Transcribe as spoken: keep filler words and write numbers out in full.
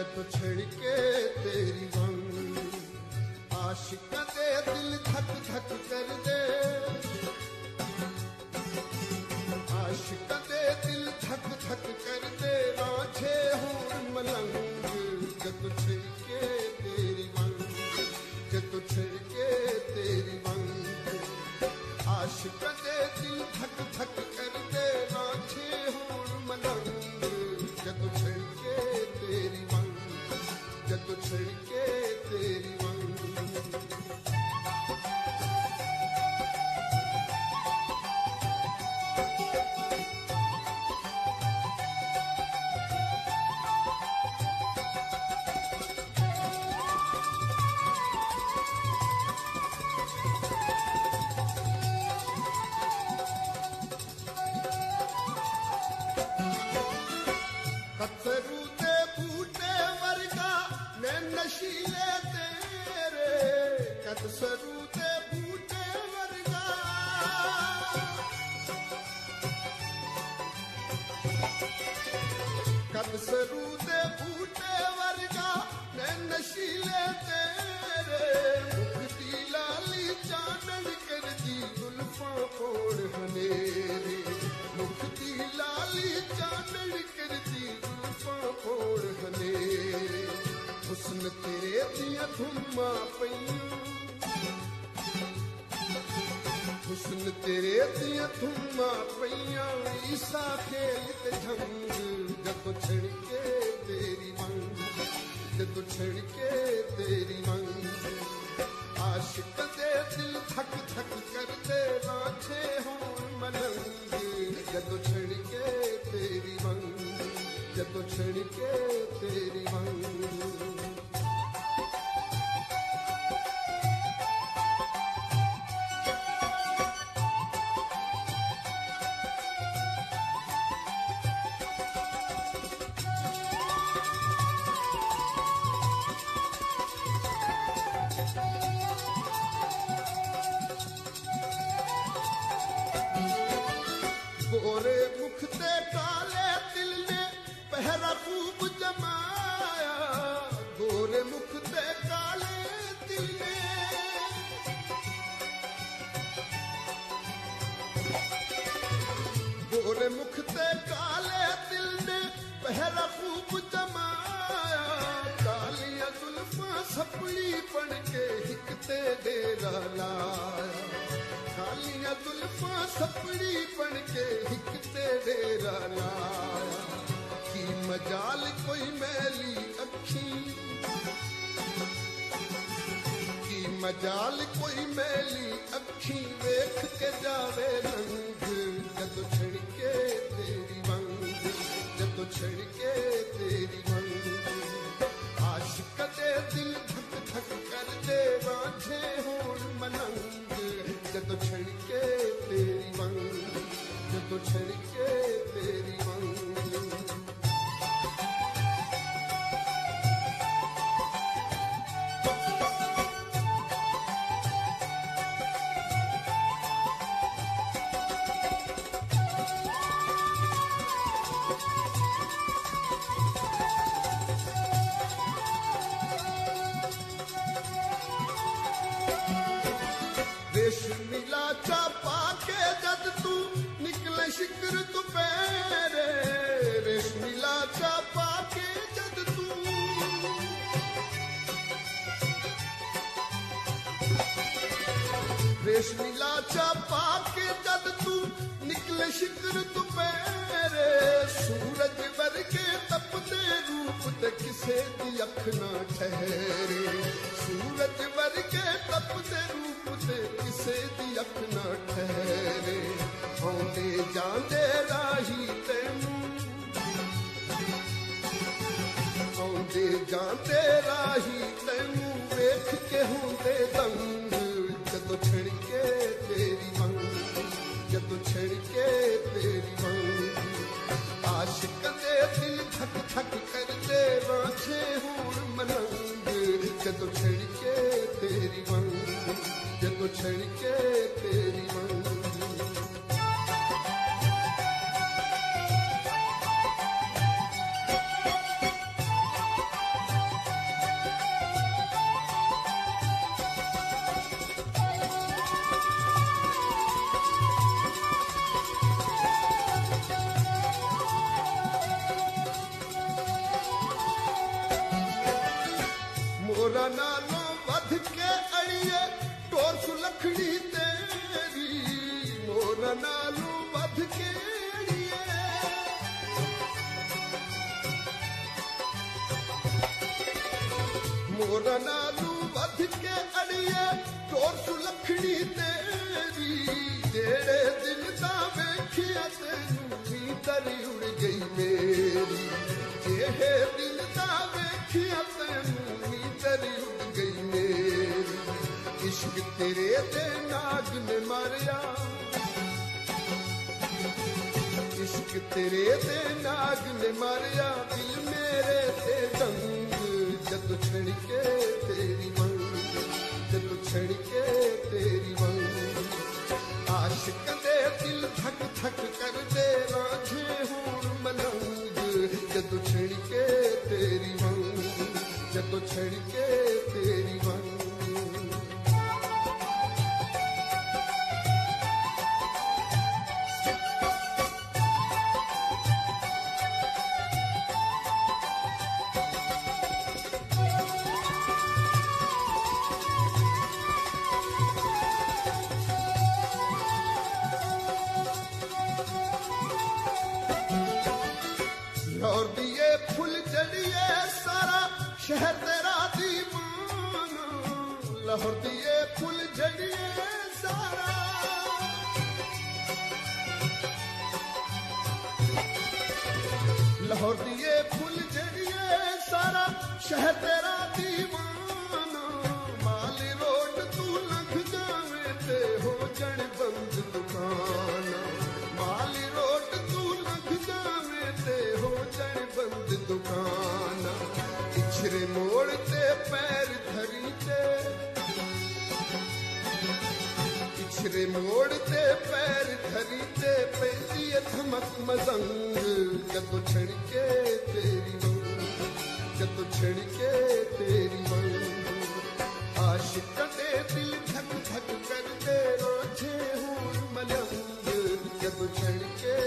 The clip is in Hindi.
जद छिड़के तेरी वंग आशिक दे दिल धक धक कर दे आशिक दे दिल धक धक कर दे राझे हूं मलंग जद छिड़के तेरी वंग जद छिड़के तेरी वंग आशिक दे दिल धक धक कर दे राझे हूं मलंग जद छिड़के तेरी वंग जद छिड़के तेरी वंग कतरू दे बूटे वर्गा ने नशीले तेरे कतरू दे बूटे वर्गा कतरू दे बूटे वर्गा ने नशीले तेरे मुक्ति लाली चानन कर दी जुल्फां फोड़ हनेरे मुक्ति लाली चानन कर दी फोड़ हनेरे हुस्न तेरे दियां धुम्मा पईयां हुस्न तेरे दियां धुम्मा पईयां ईसा खेल ते ढंग जद छिड़के तेरी वंग जद छिड़के तेरी वंग आशिक दे दिल धक धक कर दे राझे हों मलंग जद छिड़के तेरी वंग जब छिड़के तेरी वंग गोरे मुख ते काले दिल ने पहरा खूब जमाया गोरे मुख ते काले दिल ने गोरे मुख ते काले दिल ने पहरा खूब जमाया कालियां जुल्फां सपड़ी बन के हिकते डेरा लाया कालियां जुल्फां सपड़ी बन के हिकते डेरा लाया की मजाल कोई मैली अखी की मजाल कोई मैली अखी देख के जावे रंग जद छिड़के तेरी वंग जद छिड़के तेरी वंग आशिक दे दिल धक धक कर दे राझे हों मलंग जद छिड़के तेरी वंग जद छिड़के तेरी वंग रेशमीला चापा के जद तू निकले शिकर तू पैरे रेशमीला चापा के जद तू रेशमीला चापा के जद तू निकले शिकर तू पैरे सूरज वर्गे तपते रूप ते किसे दी अख ना ठहरे सूरज वर्गे तपते रूप ते किसे दी अख ना ठहरे आंदे जांदे राही तैनू आंदे जांदे राही तैनू वेख के होंदे दंग जद छिड़के तेरी वंग जद छिड़के तेरी वंग आशिक दे दिल धक धक कर दे राझे हों मलंग जद छिड़के तेरी वंग जद छिड़के तेरी वंग मोरा नालों वध के अड़िए टोर सुलखड़ी तेरी, मोरा नालों वध के अड़िए। मोरा नालों वध के अड़िए टोर सुलखड़ी तेरी, जेड़े दिल दा वेखिया तैनू नींदर उड़ गई मेरी, जेड़े दिल दा वेखिया तैनू नींदर उड़ गई मेरी। इश्क तेरे दे नाग ने मारिया, इश्क तेरे दे नाग ने मारिया, दिल मेरे ते दंग जद छड़के तेरी वंग, जद छड़के तेरी वंग। आशिक दे दिल धक धक कर दे रांझे हूण मलंग, जद छड़के तेरी वंग, जद छड़के तेरी वंग। लाहौर दिए फुल जड़िए सारा शहर तेरा दीवाना, लाहौर दिए फुल जड़िए सारा, लाहौर दिए फुल जड़िए सारा शहर तेरा दीवाना। माली रोड तू लंघ जावे ते हो जण बंद दुकान, माली रोड तू लंघ जावे ते हो जण बंद दुकान। पिछरे मोड़ ते पैर धरी ते, पिछरे मोड़ ते पैर धरी ते पैंदी धमक मजंग, जदों छड़के तेरी वंग, जदों छड़के तेरी वंग। आशिक दे दिल धक धक कर दे रांझे हूण मलंग, जदों छड़के